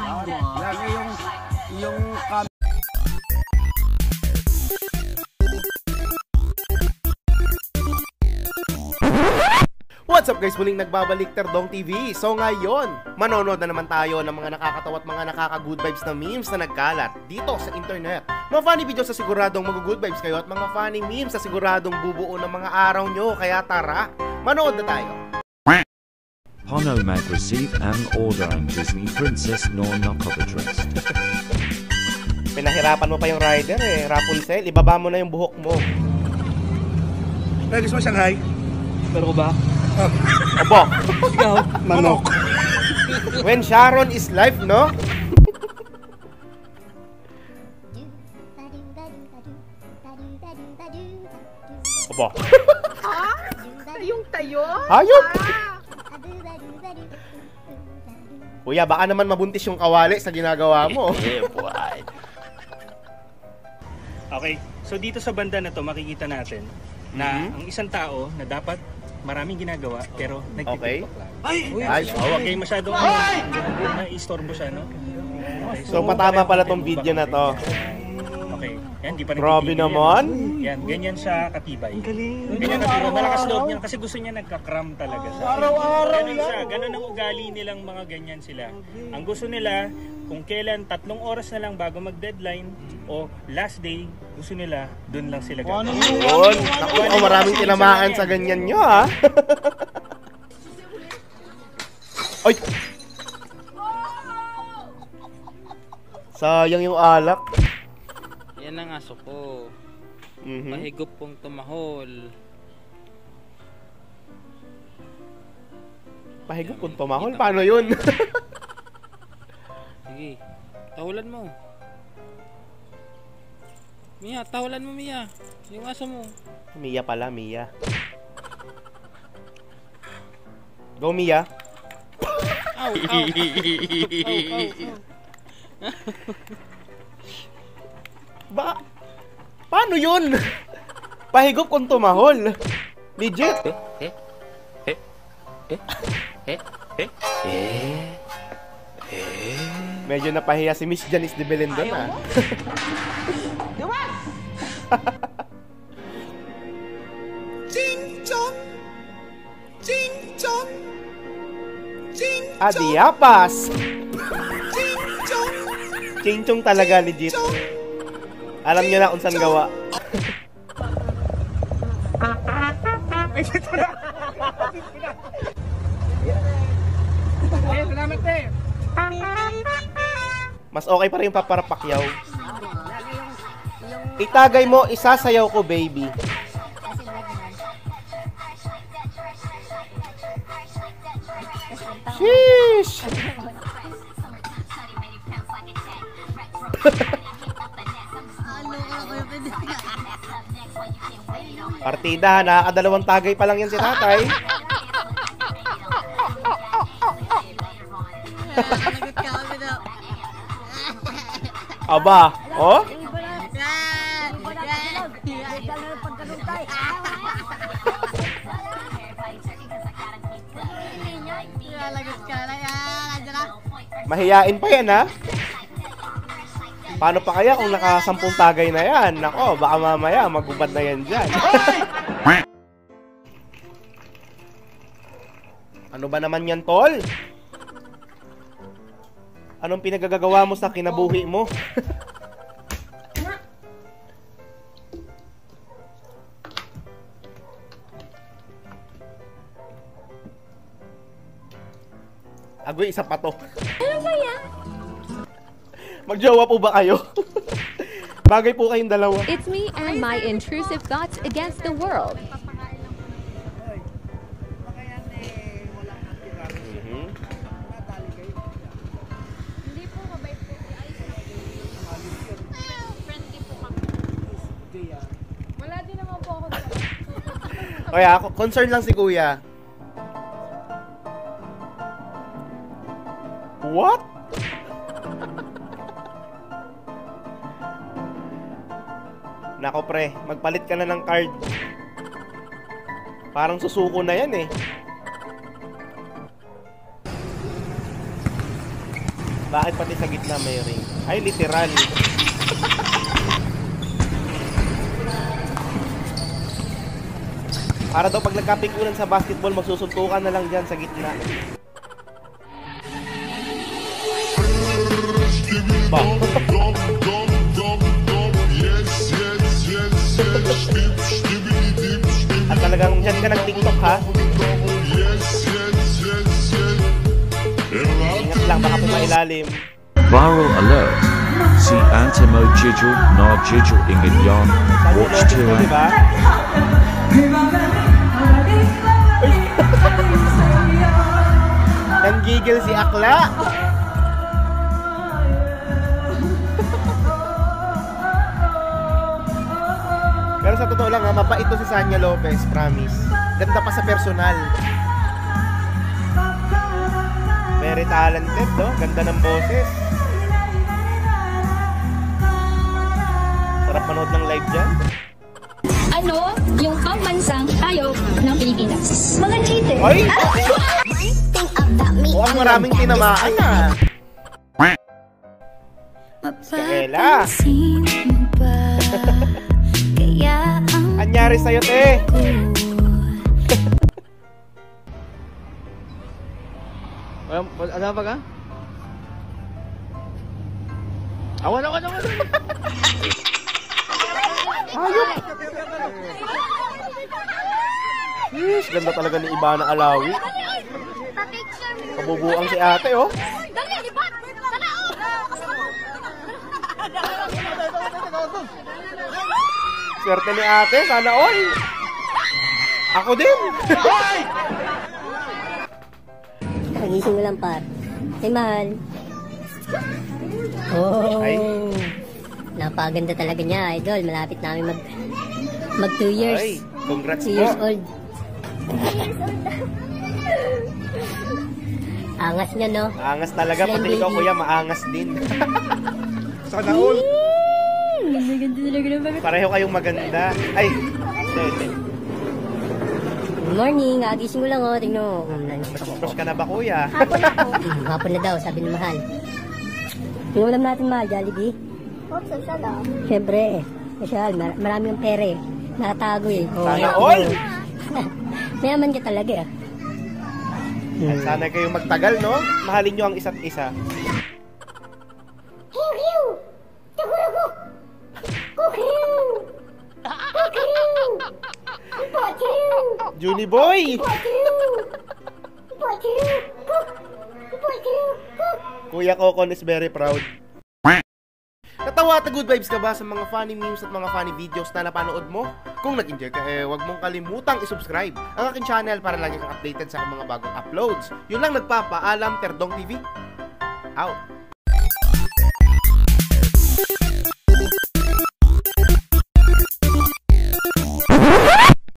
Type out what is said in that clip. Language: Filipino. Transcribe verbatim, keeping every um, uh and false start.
Yan yung yung cam. What's up guys? Muling nagbabalik Terdong T V. So ngayon, manonood na naman tayo ng mga nakakatawa at mga nakaka-good vibes na memes na nagkalat dito sa internet. Mga funny videos sa siguradong mag-good vibes kayo at mga funny memes sa siguradong bubuo ng mga araw nyo. Kaya tara, manood na tayo. Pinoy mag-receive ang order ang Disney Princess no nakapodressed. Pinahirapan mo pa yung rider eh, Rapunzel. Ibaba mo na yung buhok mo. Ay, gusto mo Shanghai? Pero ko ba? Opo. Ikaw? Manok. When Sharon is life, no? Opo. Ha? Yung tayo? Hayop! Kuya, baka naman mabuntis yung kawali sa ginagawa mo. Okay, so dito sa banda na to makikita natin na Mhm. ang isang tao na dapat maraming ginagawa pero nagtitiktok lang. Ay! Ay, Oh, wag kayo masyadong ano, na-istorbo siya, no? Okay, so patama pala tong video na to. Okay, yan, di pa rin Grabe titigil yan. naman. Yan, ganyan siya katibay. Ganyan katibay, malakas loob niya kasi gusto niya nagka-cram talaga siya. Araw-araw Ganun siya, ganun ang ugali nilang mga ganyan sila. Ang gusto nila, kung kailan tatlong oras na lang bago mag-deadline o last day, gusto nila, dun lang sila gagawin. Yun. Naku, oh, maraming tinamaan sa ganyan nyo, ha? Ay! Sayang yung alak. Yan ang aso ko. Mhm. Mahigop pong tumahol. Pahigop kung tumahol. Paano yun? Sige, tahulan mo. Mia, tahulan mo Mia. Yung aso mo. Mia pala, Mia. Go, Mia. Ow, ow. Ow, ow, ow. Ba? Paano yun? Pahigop kung tumahol. Legit. Eh, eh, eh, eh, eh, eh, eh. Medyo napahiya si Miss Janice de Belen doon, ah. Ching-chong! Ching-chong! Ching-chong! Adiapas! Ching-chong! Ching-chong talaga, legit. Alam niyo na kung saan gawa. Mas okay pa rin yung paparapakyaw. Itagay mo, isasayaw ko, baby. Sheesh! Partida, nakakadalawang tagay pa lang yan si tatay. Aba, oh? Mahiyain pa yan, ha? Paano pa kaya kung nakasampung tagay na yan? Nako, baka mamaya magubad na yan dyan. Ano ba naman yan, tol? Anong pinagagagawa mo sa kinabuhi mo? Agoy, isa pa to. Ano ba yan? Magjowa po ba kayo? Bagay po kayong dalawa. It's me and my intrusive thoughts against the world. Mhm. Hindi po, mabait po. Friendly po kami. Wala din naman po ako. Kaya, concern lang si kuya. What? Nako pre, magpalit ka na ng card. Parang susuko na yan eh. Bakit pati sa gitna may ring? Ay, literal. Para daw pag nagkapikunan sa basketball, magsusuntukan na lang dyan sa gitna. Ba? At talagang dyan ka nag-tiktok, ha? Ingat lang, baka po mailalim. Viral alert. Si Antimo Jijil na Jijil Ingan Yan. Watch to Di ba? Nanggigil si Akla. Pero sa totoo lang ha, mabait to si Sanya Lopez, promise. Ganda pa sa personal. Very talented, no? Ganda ng boses. Sarap manood ng live dyan. Ano yung pambansang hayop ng Pilipinas? Mga cheater. Ay! Oh, ang maraming tinamaan na. Kela. Anyari sa'yo, te? Ano ba ka? Awan, awan, awan! Ayop! Yes, ganda talaga ni Ivana Alawi. Mabubuang si ate, oh. Swerte ni ate, sana all. Ako din. Pagising mo lang, par. Hey, mahal. Oh. Ay. Napaganda talaga niya, idol. Malapit namin mag mag two years. Ay, congrats two po. years old. Angas niya, no? Angas talaga, Slim pati ikaw baby. kuya, maangas din. Sana all. Ganda talaga ng mga... Pareho kayong maganda. Ay, hindi. Good morning, agising ko lang, oh. Tingnan mo. Crush ka na ba kuya? Hapon na po. Hapon na daw, sabi ni mahal. Yung ulam natin, mahal, Jollibee. Oh, social ah. Siyempre, eh. Social, mar marami yung pera eh. Nakatago eh. Oh, Sana eh. all. Mayaman ka talaga eh. At sana kayong magtagal, no? Mahalin nyo ang isa't isa. Junie boy! Kuya Kokon is very proud. Natawa at good vibes ka ba sa mga funny memes at mga funny videos na napanood mo? Kung nag-enjoy ka, eh, huwag mong kalimutang isubscribe ang aking channel para lagi kang updated sa mga bagong uploads. Yun lang, nagpapaalam, Terdong T V. Out!